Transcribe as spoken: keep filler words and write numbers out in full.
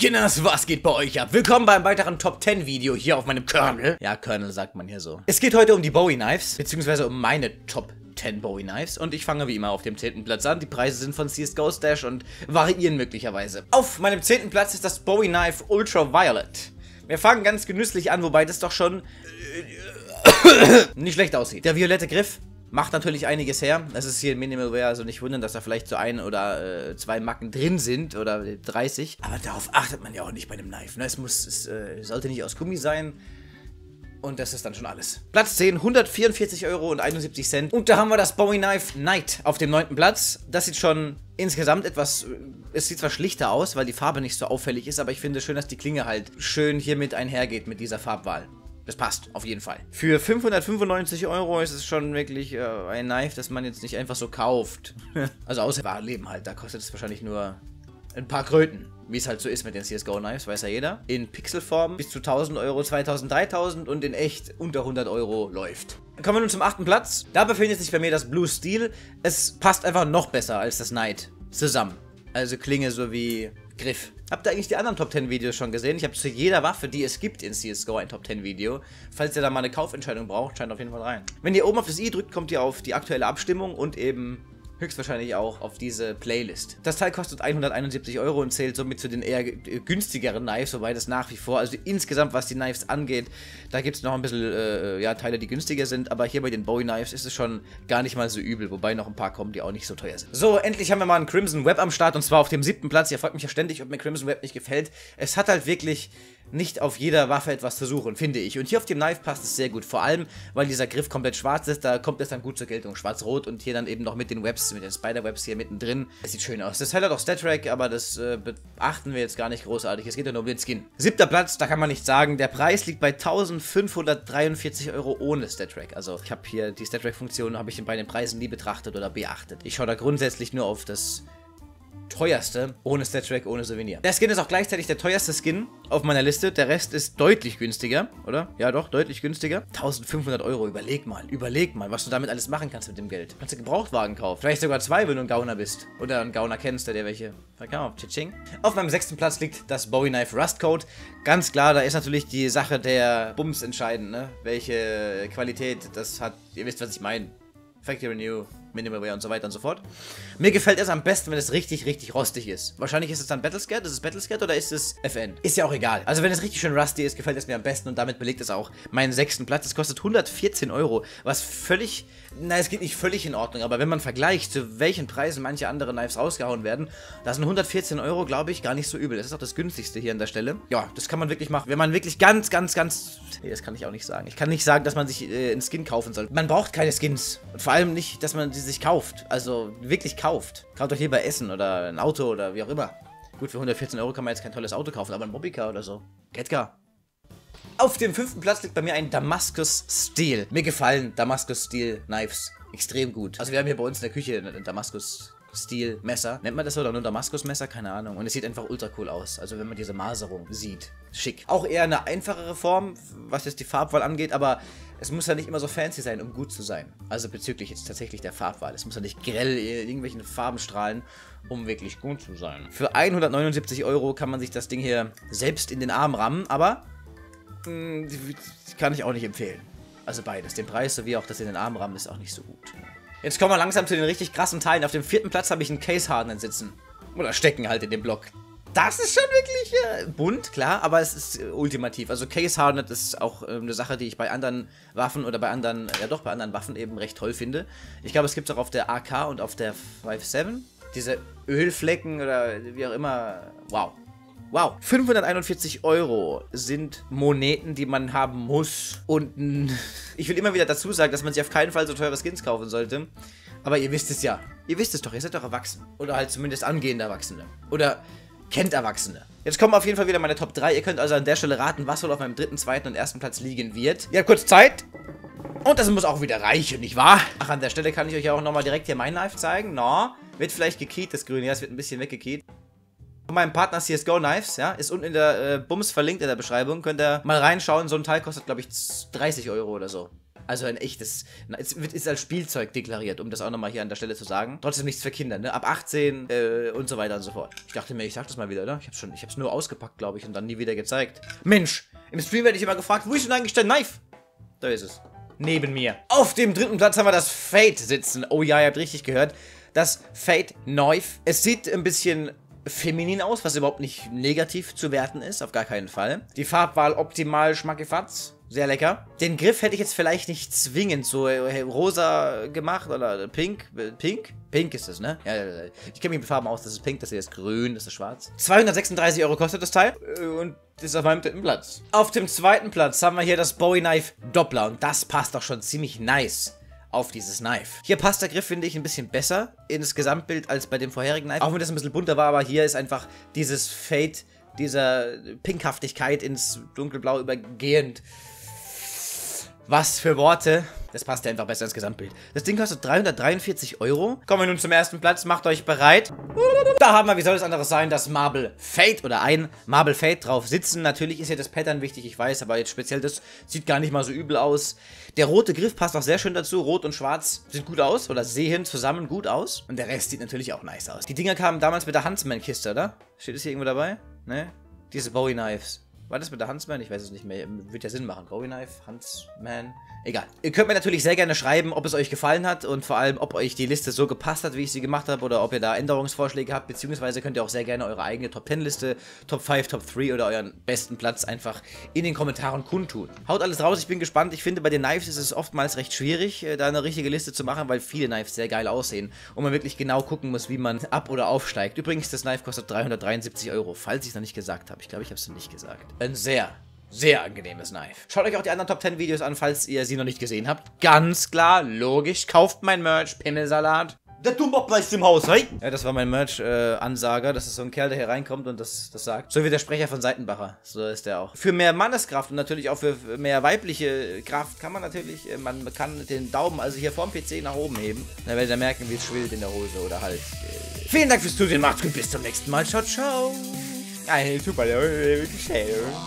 Kinders, was geht bei euch ab? Willkommen beim weiteren Top zehn Video hier auf meinem Kernel. Ja, Kernel sagt man hier so. Es geht heute um die Bowie Knives, beziehungsweise um meine Top zehn Bowie Knives. Und ich fange wie immer auf dem zehnten Platz an. Die Preise sind von C S G O Stash und variieren möglicherweise. Auf meinem zehnten Platz ist das Bowie Knife Ultraviolet. Wir fangen ganz genüsslich an, wobei das doch schon nicht schlecht aussieht. Der violette Griff macht natürlich einiges her. Das ist hier Minimal Wear, also nicht wundern, dass da vielleicht so ein oder äh, zwei Macken drin sind oder dreißig. Aber darauf achtet man ja auch nicht bei einem Knife. Ne? Es muss, es äh, sollte nicht aus Gummi sein. Und das ist dann schon alles. Platz zehn, hundertvierundvierzig Euro und einundsiebzig Cent. Und da haben wir das Bowie Knife Night auf dem neunten Platz. Das sieht schon insgesamt etwas, es sieht zwar schlichter aus, weil die Farbe nicht so auffällig ist, aber ich finde schön, dass die Klinge halt schön hiermit einhergeht mit dieser Farbwahl. Das passt, auf jeden Fall. Für fünfhundertfünfundneunzig Euro ist es schon wirklich äh, ein Knife, das man jetzt nicht einfach so kauft. Also außer Wahrleben halt, da kostet es wahrscheinlich nur ein paar Kröten. Wie es halt so ist mit den C S G O Knives, weiß ja jeder. In Pixelform bis zu tausend Euro, zweitausend, dreitausend und in echt unter hundert Euro läuft. Kommen wir nun zum achten Platz. Da befindet sich bei mir das Blue Steel. Es passt einfach noch besser als das Night zusammen. Also Klinge sowie Griff. Habt ihr eigentlich die anderen Top zehn Videos schon gesehen? Ich habe zu jeder Waffe, die es gibt in C S G O, ein Top zehn Video. Falls ihr da mal eine Kaufentscheidung braucht, scheint auf jeden Fall rein. Wenn ihr oben auf das i drückt, kommt ihr auf die aktuelle Abstimmung und eben höchstwahrscheinlich auch auf diese Playlist. Das Teil kostet hunderteinundsiebzig Euro und zählt somit zu den eher günstigeren Knives, wobei das nach wie vor, also insgesamt was die Knives angeht, da gibt es noch ein bisschen äh, ja, Teile, die günstiger sind, aber hier bei den Bowie Knives ist es schon gar nicht mal so übel, wobei noch ein paar kommen, die auch nicht so teuer sind. So, endlich haben wir mal einen Crimson Web am Start und zwar auf dem siebten Platz. Ihr fragt mich ja ständig, ob mir Crimson Web nicht gefällt. Es hat halt wirklich nicht auf jeder Waffe etwas zu suchen, finde ich. Und hier auf dem Knife passt es sehr gut, vor allem, weil dieser Griff komplett schwarz ist, da kommt es dann gut zur Geltung. Schwarz-Rot und hier dann eben noch mit den Webs, mit den Spider-Webs hier mittendrin. Das sieht schön aus. Das Teil hat auch Stat-Track, aber das äh, beachten wir jetzt gar nicht großartig. Es geht ja nur um den Skin. Siebter Platz, da kann man nicht sagen, der Preis liegt bei eintausendfünfhundertdreiundvierzig Euro ohne Stat-Track. Also ich habe hier die Stat-Track-Funktion, habe ich bei den Preisen nie betrachtet oder beachtet. Ich schaue da grundsätzlich nur auf das teuerste, ohne Stat-Track, ohne Souvenir. Der Skin ist auch gleichzeitig der teuerste Skin auf meiner Liste. Der Rest ist deutlich günstiger, oder? Ja doch, deutlich günstiger. eintausendfünfhundert Euro, überleg mal, überleg mal, was du damit alles machen kannst mit dem Geld. Kannst du Gebrauchtwagen kaufen. Vielleicht sogar zwei, wenn du ein Gauner bist. Oder einen Gauner kennst, der dir welche verkauft. Tsching. Auf meinem sechsten Platz liegt das Bowie Knife Rust Coat. Ganz klar, da ist natürlich die Sache der Bums entscheidend, ne? Welche Qualität das hat. Ihr wisst, was ich meine. Factory New, Minimal Wear und so weiter und so fort. Mir gefällt es am besten, wenn es richtig, richtig rostig ist. Wahrscheinlich ist es dann Battlescat. Ist es Battlescat oder ist es F N? Ist ja auch egal. Also wenn es richtig schön rusty ist, gefällt es mir am besten und damit belegt es auch meinen sechsten Platz. Es kostet hundertvierzehn Euro, was völlig, na es geht nicht völlig in Ordnung, aber wenn man vergleicht, zu welchen Preisen manche andere Knives rausgehauen werden, da sind hundertvierzehn Euro, glaube ich, gar nicht so übel. Das ist auch das günstigste hier an der Stelle. Ja, das kann man wirklich machen. Wenn man wirklich ganz, ganz, ganz... Nee, das kann ich auch nicht sagen. Ich kann nicht sagen, dass man sich äh, einen Skin kaufen soll. Man braucht keine Skins. Und vor allem nicht, dass man sie sich kauft. Also wirklich kauft. Kauft euch lieber Essen oder ein Auto oder wie auch immer. Gut, für hundertvierzehn Euro kann man jetzt kein tolles Auto kaufen, aber ein Mobicar oder so. Geht gar. Auf dem fünften Platz liegt bei mir ein Damascus Steel. Mir gefallen Damascus Steel Knives extrem gut. Also wir haben hier bei uns in der Küche ein Damascus Steel Messer. Nennt man das so oder nur Damaskus Messer? Keine Ahnung. Und es sieht einfach ultra cool aus. Also wenn man diese Maserung sieht. Schick. Auch eher eine einfachere Form, was jetzt die Farbwahl angeht, aber es muss ja nicht immer so fancy sein, um gut zu sein. Also bezüglich jetzt tatsächlich der Farbwahl. Es muss ja nicht grell in irgendwelchen Farben strahlen, um wirklich gut zu sein. Für hundertneunundsiebzig Euro kann man sich das Ding hier selbst in den Arm rammen, aber mh, kann ich auch nicht empfehlen. Also beides. Den Preis sowie auch das in den Arm rammen ist auch nicht so gut. Jetzt kommen wir langsam zu den richtig krassen Teilen. Auf dem vierten Platz habe ich einen Case Hardener sitzen. Oder stecken halt in dem Block. Das ist schon wirklich äh, bunt, klar, aber es ist äh, ultimativ. Also Case Hardener ist auch äh, eine Sache, die ich bei anderen Waffen oder bei anderen, äh, ja doch, bei anderen Waffen eben recht toll finde. Ich glaube, es gibt es auch auf der A K und auf der fünf sieben. Diese Ölflecken oder wie auch immer. Wow. Wow. fünfhunderteinundvierzig Euro sind Moneten, die man haben muss. Und ich will immer wieder dazu sagen, dass man sich auf keinen Fall so teure Skins kaufen sollte. Aber ihr wisst es ja. Ihr wisst es doch, ihr seid doch erwachsen. Oder halt zumindest angehende Erwachsene. Oder kennt Erwachsene. Jetzt kommen auf jeden Fall wieder meine Top drei. Ihr könnt also an der Stelle raten, was wohl auf meinem dritten, zweiten und ersten Platz liegen wird. Ihr habt kurz Zeit. Und das muss auch wieder reichen, nicht wahr? Ach, an der Stelle kann ich euch ja auch nochmal direkt hier mein Knife zeigen. No. Wird vielleicht gekeyt, das Grüne. Ja, es wird ein bisschen weggekeyt. Von meinem Partner C S G O Knives, ja, ist unten in der äh, Bums verlinkt in der Beschreibung. Könnt ihr mal reinschauen. So ein Teil kostet, glaube ich, dreißig Euro oder so. Also ein echtes, es wird ist als Spielzeug deklariert, um das auch nochmal hier an der Stelle zu sagen. Trotzdem nichts für Kinder, ne? Ab achtzehn äh, und so weiter und so fort. Ich dachte mir, ich sag das mal wieder, oder? Ich hab's schon, ich hab's nur ausgepackt, glaube ich, und dann nie wieder gezeigt. Mensch, im Stream werde ich immer gefragt, wo ist denn eigentlich der Knife? Da ist es. Neben mir. Auf dem dritten Platz haben wir das Fate sitzen. Oh ja, ihr habt richtig gehört. Das Fate Knife. Es sieht ein bisschen feminin aus, was überhaupt nicht negativ zu werten ist, auf gar keinen Fall. Die Farbwahl optimal, schmackifatz. Sehr lecker. Den Griff hätte ich jetzt vielleicht nicht zwingend so äh, rosa gemacht oder pink. Pink? Pink ist es, ne? Ja, ich kenne mich mit Farben aus. Das ist pink, das hier ist grün, das ist schwarz. zweihundertsechsunddreißig Euro kostet das Teil. Und das ist auf meinem dritten Platz. Auf dem zweiten Platz haben wir hier das Bowie Knife Doppler. Und das passt doch schon ziemlich nice auf dieses Knife. Hier passt der Griff, finde ich, ein bisschen besser ins Gesamtbild als bei dem vorherigen Knife. Auch wenn das ein bisschen bunter war, aber hier ist einfach dieses Fade, dieser Pinkhaftigkeit ins Dunkelblau übergehend. Was für Worte. Das passt ja einfach besser ins Gesamtbild. Das Ding kostet dreihundertdreiundvierzig Euro. Kommen wir nun zum ersten Platz. Macht euch bereit. Da haben wir, wie soll es anderes sein, das Marble Fate oder ein Marble Fate drauf sitzen. Natürlich ist ja das Pattern wichtig, ich weiß, aber jetzt speziell das sieht gar nicht mal so übel aus. Der rote Griff passt auch sehr schön dazu. Rot und Schwarz sieht gut aus oder sehen zusammen gut aus. Und der Rest sieht natürlich auch nice aus. Die Dinger kamen damals mit der Huntsman-Kiste, oder? Steht das hier irgendwo dabei? Ne? Diese Bowie Knives. War das mit der Huntsman? Ich weiß es nicht mehr. Wird ja Sinn machen. Bowie Knife, Huntsman. Egal. Ihr könnt mir natürlich sehr gerne schreiben, ob es euch gefallen hat und vor allem, ob euch die Liste so gepasst hat, wie ich sie gemacht habe, oder ob ihr da Änderungsvorschläge habt, beziehungsweise könnt ihr auch sehr gerne eure eigene Top zehn Liste, Top fünf, Top drei oder euren besten Platz einfach in den Kommentaren kundtun. Haut alles raus, ich bin gespannt. Ich finde, bei den Knives ist es oftmals recht schwierig, da eine richtige Liste zu machen, weil viele Knives sehr geil aussehen und man wirklich genau gucken muss, wie man ab- oder aufsteigt. Übrigens, das Knife kostet dreihundertdreiundsiebzig Euro, falls ich es noch nicht gesagt habe. Ich glaube, ich habe es noch nicht gesagt. Ein sehr Sehr angenehmes Knife. Schaut euch auch die anderen Top zehn Videos an, falls ihr sie noch nicht gesehen habt. Ganz klar, logisch. Kauft mein Merch, Pimmelsalat. Der Dummerpreis im Haus, hey? Ja, das war mein Merch-Ansager. Äh, das ist so ein Kerl, der hier reinkommt und das, das sagt. So wie der Sprecher von Seitenbacher. So ist der auch. Für mehr Manneskraft und natürlich auch für mehr weibliche Kraft kann man natürlich, äh, man kann den Daumen also hier vorm P C nach oben heben. Dann werdet ihr merken, wie es schwillt in der Hose oder halt. Äh. Vielen Dank fürs Zusehen, macht's gut, bis zum nächsten Mal. Ciao, ciao. Ein super,